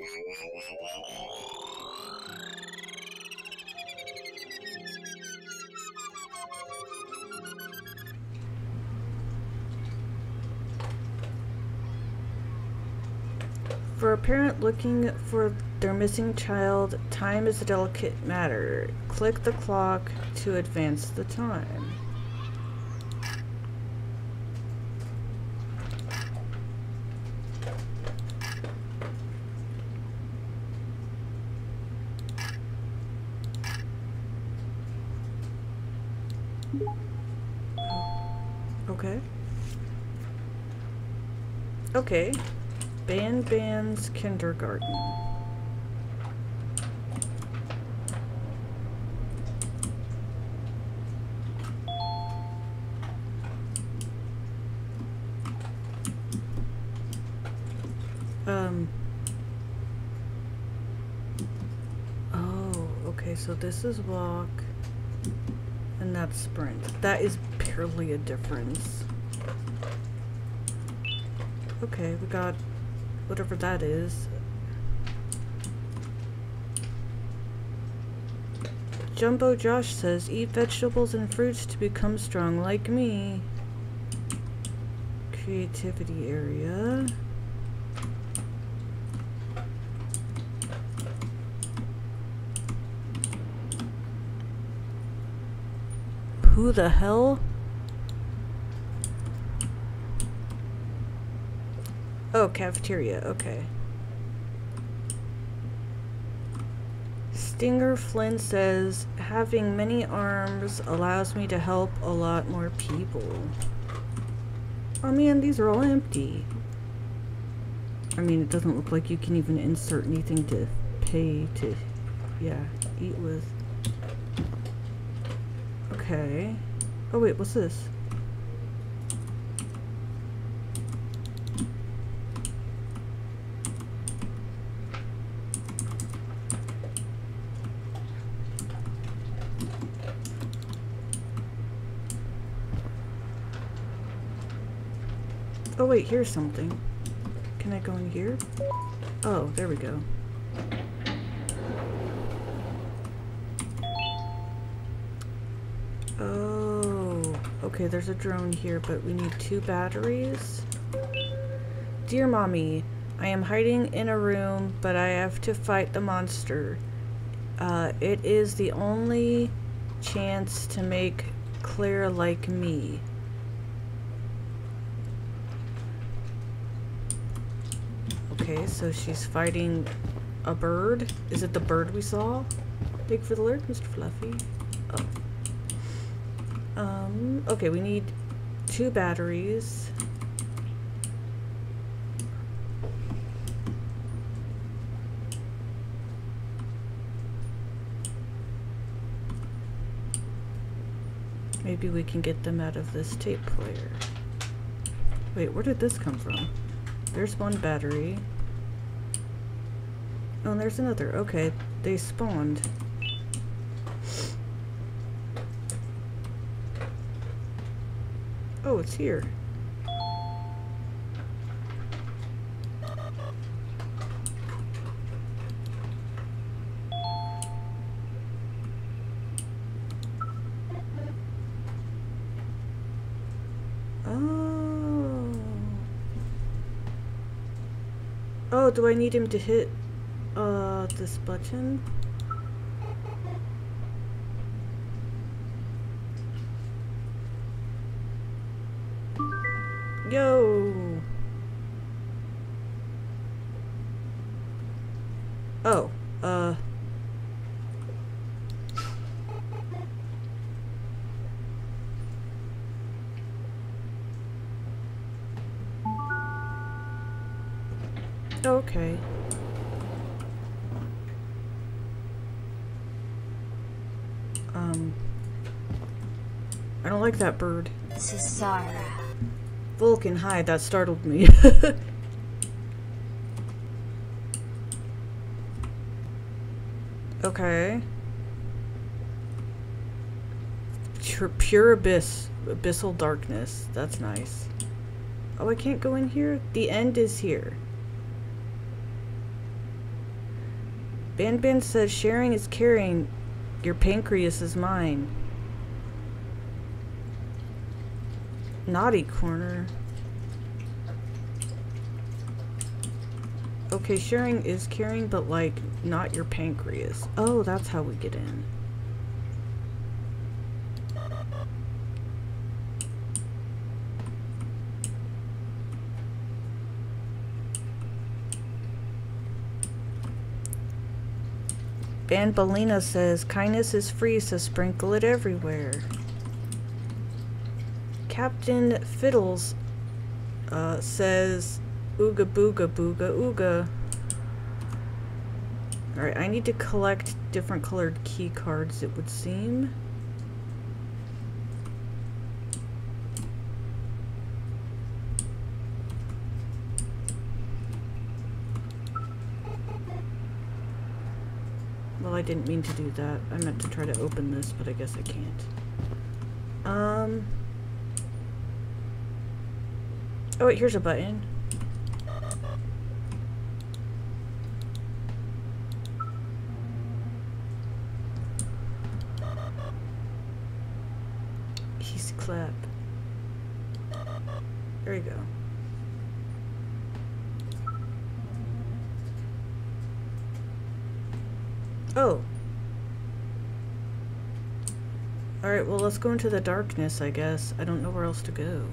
For a parent looking for their missing child, time is a delicate matter. Click the clock to advance the time. Okay. Okay. Banban's kindergarten. Oh, okay, so this is walk, and that's sprint. That is barely a difference. Okay, we got whatever that is. Jumbo Josh says, eat vegetables and fruits to become strong like me. Creativity area. Who the hell? Oh, cafeteria, okay. Stinger Flynn says, having many arms allows me to help a lot more people. Oh man, these are all empty. I mean, it doesn't look like you can even insert anything to pay to, yeah, eat with. Okay. Oh wait, what's this? Oh wait, here's something. Can I go in here? Oh, there we go. Oh, okay, there's a drone here, but we need 2 batteries. Dear Mommy, I am hiding in a room, but I have to fight the monster. It is the only chance to make Claire like me. Okay, so she's fighting a bird. Is it the bird we saw? Thank you for the alert, Mr. Fluffy. Oh. Okay, we need 2 batteries. Maybe we can get them out of this tape player. Wait, where did this come from? There's 1 battery. Oh, and there's another. Okay, they spawned. Oh, it's here. Oh. Oh, do I need him to hit this button? Yo. Oh, okay. I don't like that bird. Cesara. Vulcan, hi, that startled me. Okay. Pure abyss. Abyssal darkness. That's nice. Oh, I can't go in here? The end is here. Banban says sharing is caring. Your pancreas is mine. Naughty corner. Okay, sharing is caring, but like not your pancreas. Oh, that's how we get in. Banbalina says, kindness is free, so sprinkle it everywhere. Captain Fiddles says, ooga booga booga ooga. Alright, I need to collect different colored key cards, it would seem. Well, I didn't mean to do that. I meant to try to open this, but I guess I can't. Oh wait, here's a button. He's clap. There you go. Oh. Alright, well let's go into the darkness, I guess. I don't know where else to go.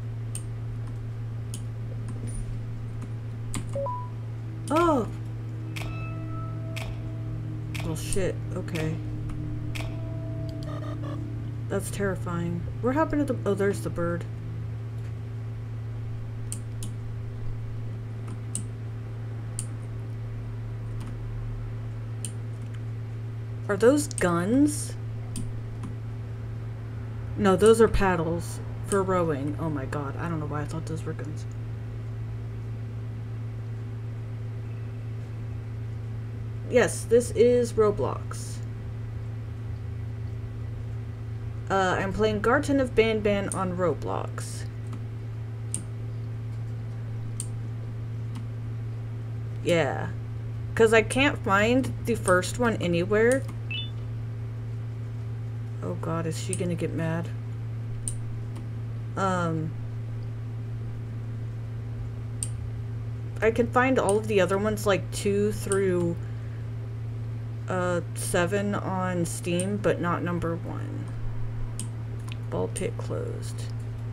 Oh! Well, shit. Okay. That's terrifying. What happened to the... Oh, there's the bird. Are those guns? No, those are paddles for rowing. Oh my god, I don't know why I thought those were guns. Yes, this is Roblox. I'm playing Garten of Banban on Roblox. Yeah. Because I can't find the first one anywhere. Oh god, is she gonna get mad? I can find all of the other ones, like 2 through 7 on Steam, but not number 1. Ball pit closed.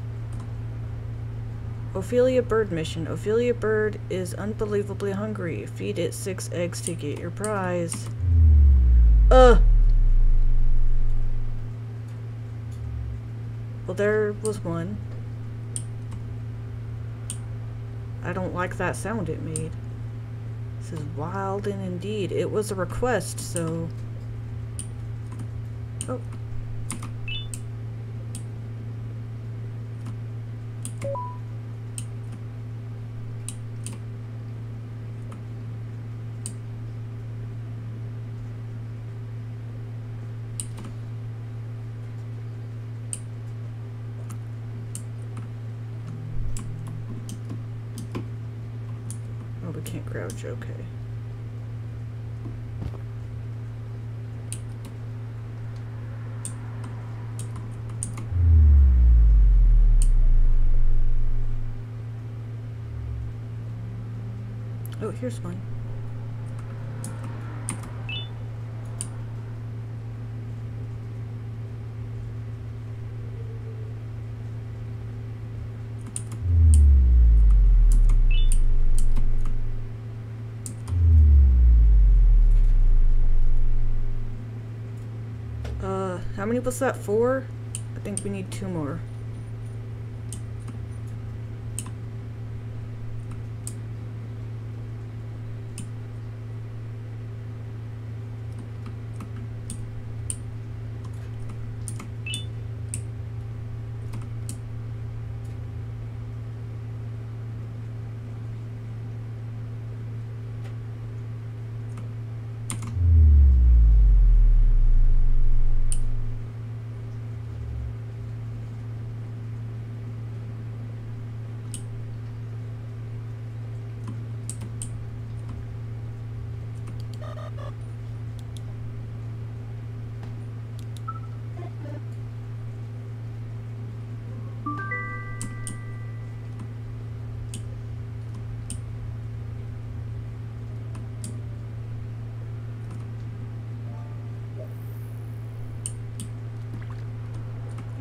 Ophelia Bird mission. Ophelia Bird is unbelievably hungry. Feed it 6 eggs to get your prize. Well, there was one. I don't like that sound it made. This is wild and indeed. It was a request, so... Oh. Oh, we can't crouch, okay. Oh, here's one. How many was that? 4? I think we need 2 more.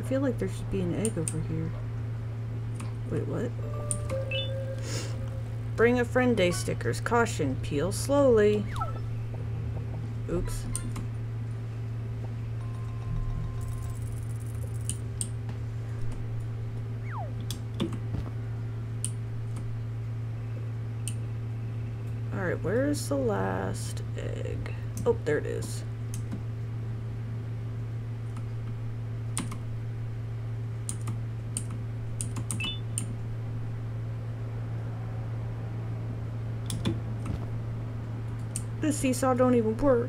feel like there should be an egg over here. Wait, what? Bring a friend day stickers. Caution, peel slowly. Oops. Alright, where's the last egg? Oh, there it is. The seesaw don't even work.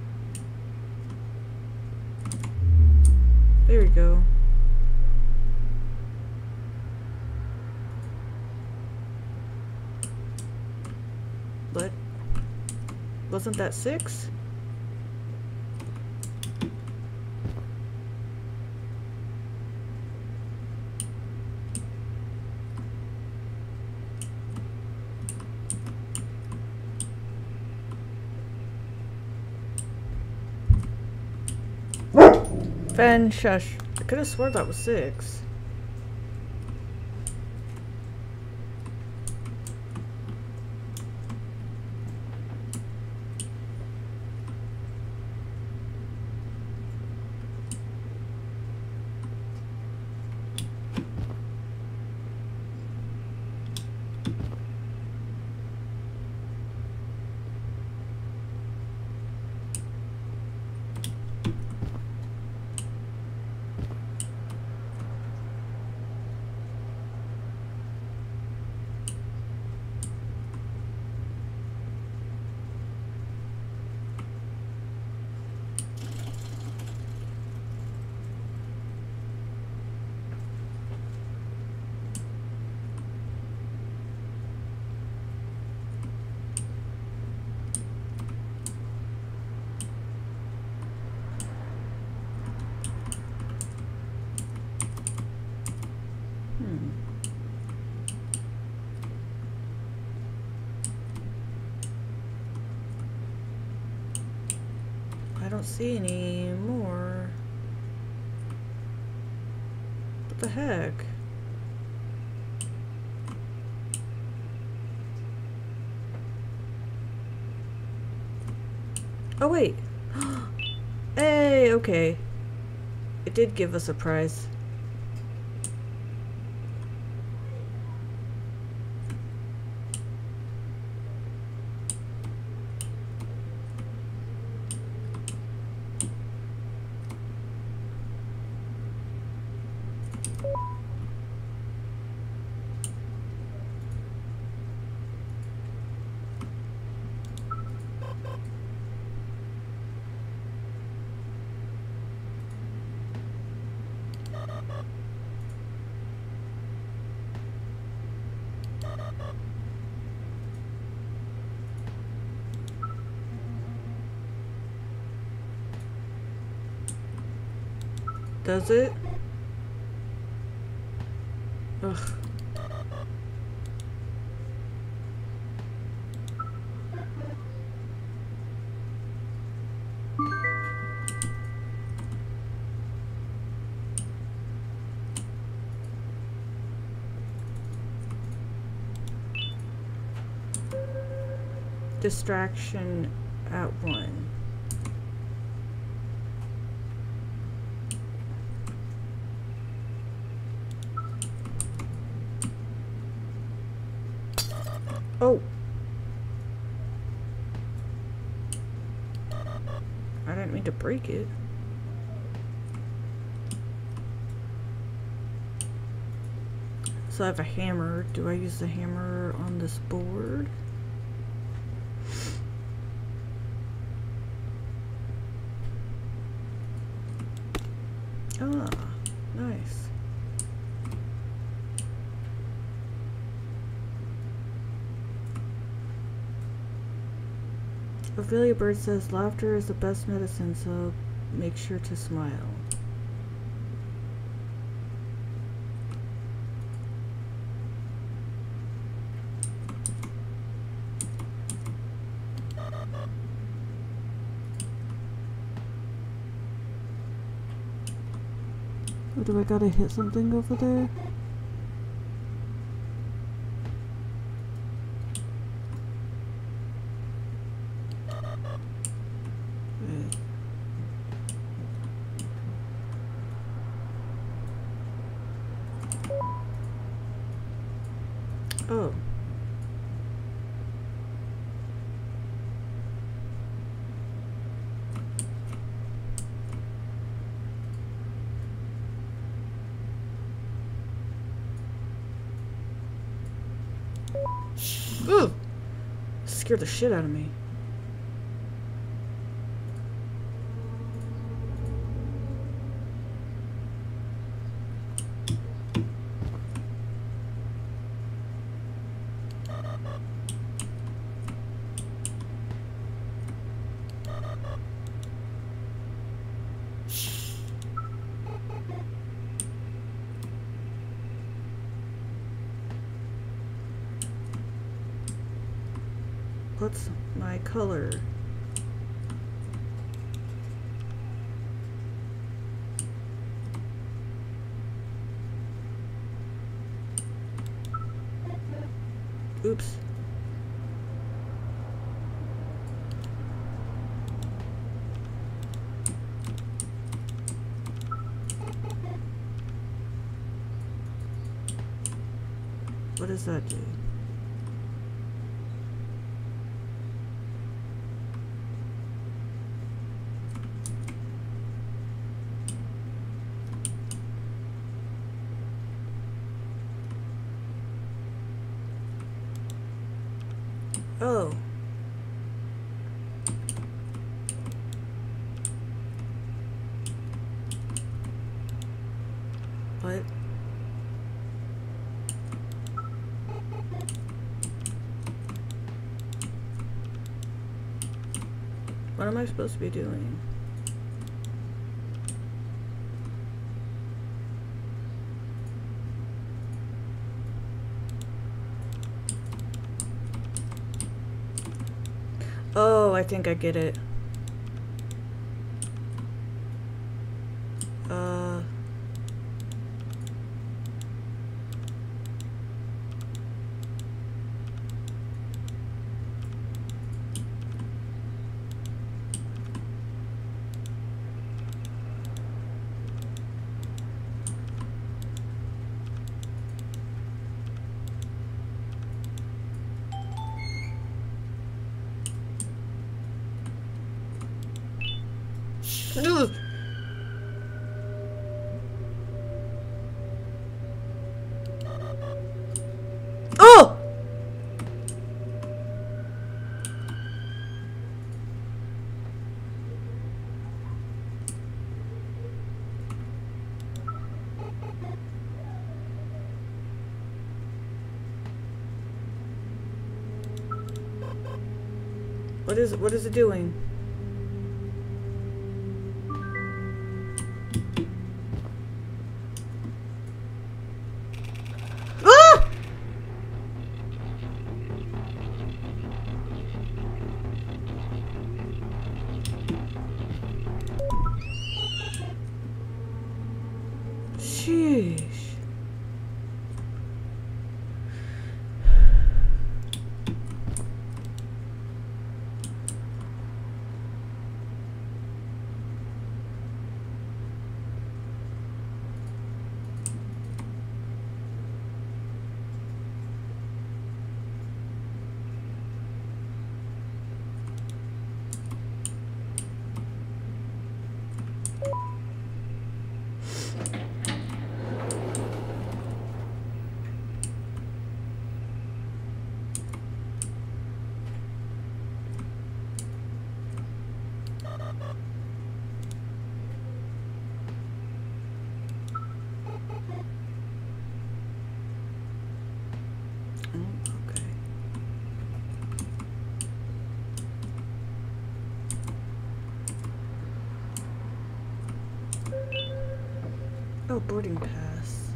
There we go. But wasn't that 6? Fen, shush. I could have sworn that was 6. I don't see any more. What the heck? Oh wait. Hey, okay. It did give us a prize. Does it? Ugh. Distraction at 1. Oh! I didn't mean to break it. So I have a hammer. Do I use the hammer on this board? Ah, nice. Ophelia Bird says laughter is the best medicine, so make sure to smile. Or do I gotta hit something over there? Wait. Oh. Ooh! Scared the shit out of me. What's my color? Oops. What does that do? Oh. What? What am I supposed to be doing? Oh, I think I get it. Ugh. Oh! What is it doing? Ah! Sheesh. Oh, boarding pass.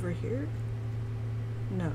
over here? No.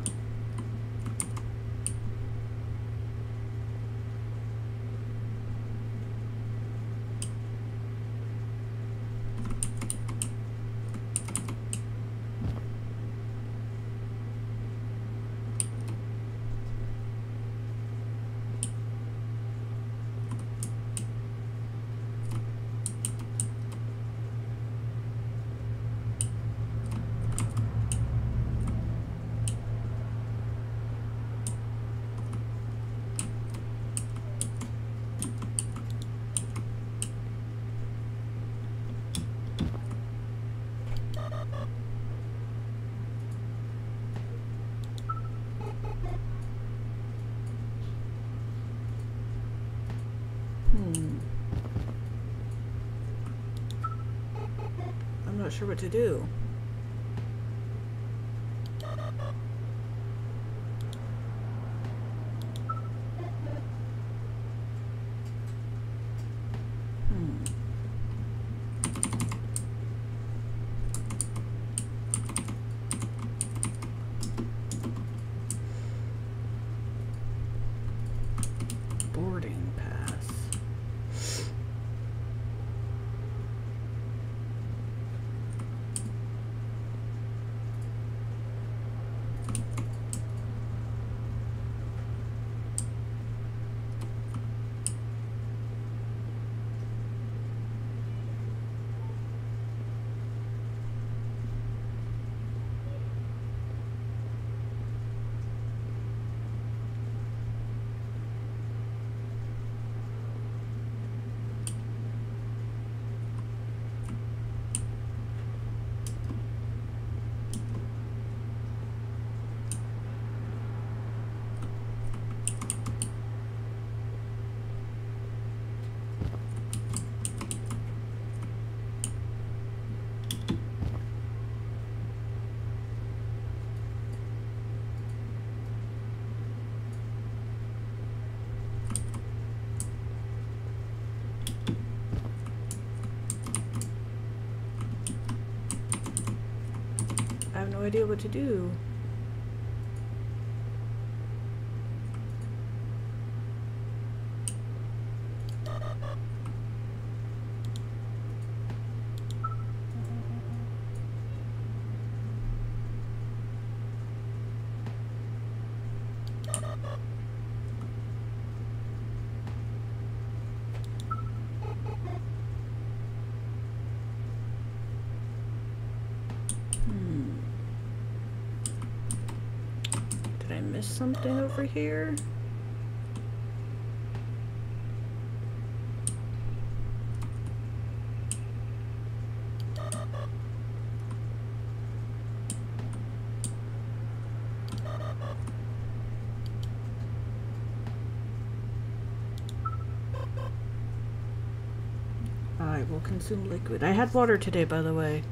I'm not sure what to do. Boarding pass. I have no idea what to do. Did I miss something over here? I will consume liquid. I had water today, by the way.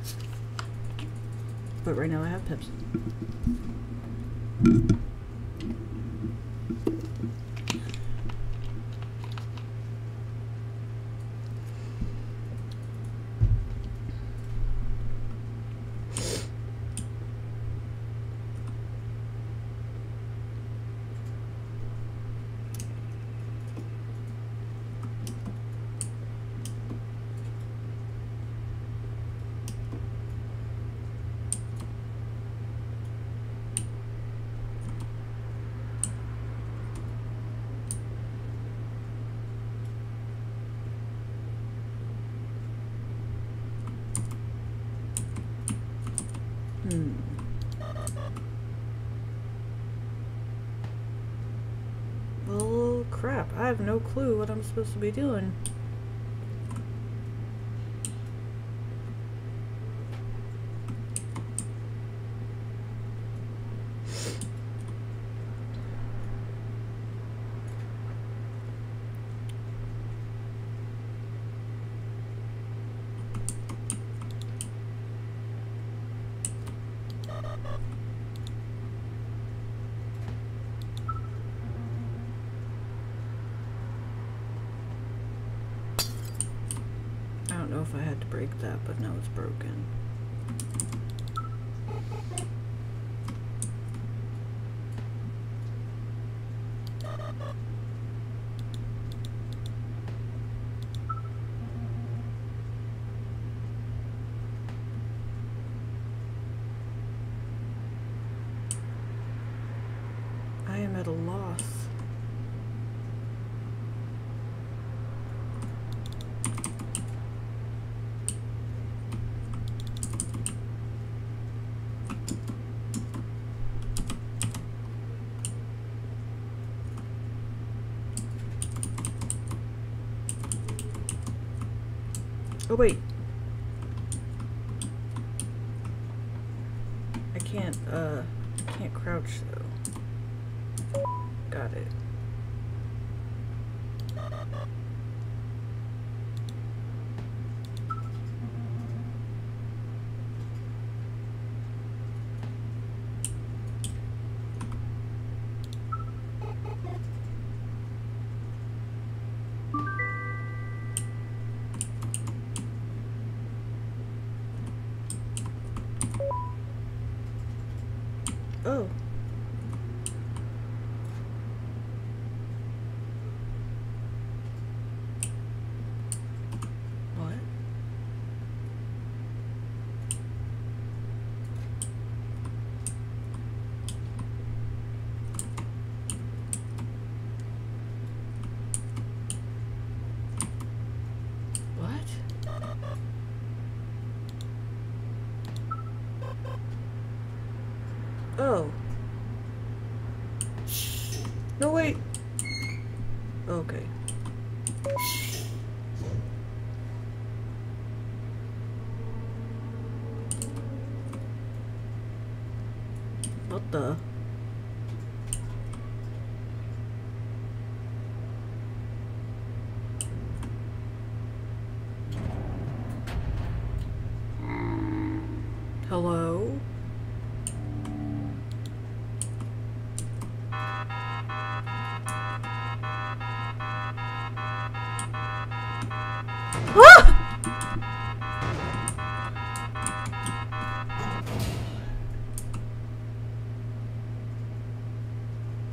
But right now I have Pepsi. Well, crap. I have no clue what I'm supposed to be doing. I don't know if I had to break that, but now it's broken. Oh, wait. Can't crouch, though. Got it. Oh. What? What? Oh. No, wait. Okay. What the? Hello? Ah!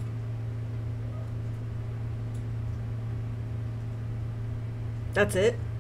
That's it?